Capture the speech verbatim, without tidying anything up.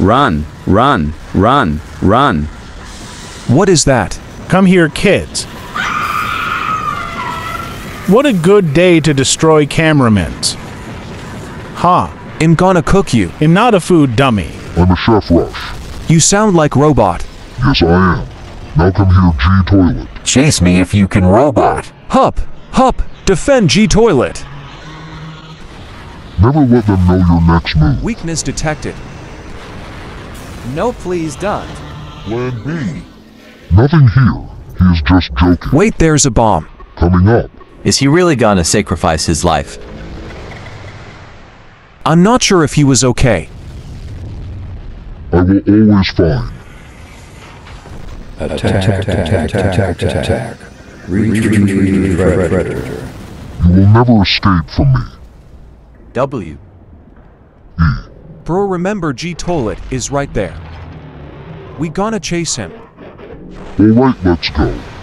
Run, run, run, run. What is that? Come here, kids. What a good day to destroy cameramans. Ha. I'm gonna cook you. I'm not a food dummy. I'm a chef Rush. You sound like robot. Yes, I am. Now come here, G-Toilet. Chase me if you can, robot. Hup, hup, defend G-Toilet. Never let them know your next move. Weakness detected. No, please don't. Plan B. Nothing here. He is just joking. Wait, there's a bomb. Coming up. Is he really gonna sacrifice his life? I'm not sure if he was okay. I will always find. Attack, attack, attack, attack, attack. Retreat, predator. You will never escape from me. W. E. Bro, remember G-Toilet is right there. We gonna chase him. Alright, let's go.